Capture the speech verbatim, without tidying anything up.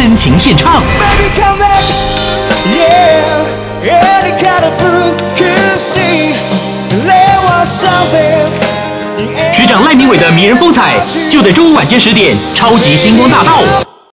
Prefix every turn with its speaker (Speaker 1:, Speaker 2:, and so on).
Speaker 1: 真情献唱。学长赖明伟的迷人风采，就在周五晚间十点，超级星光大道。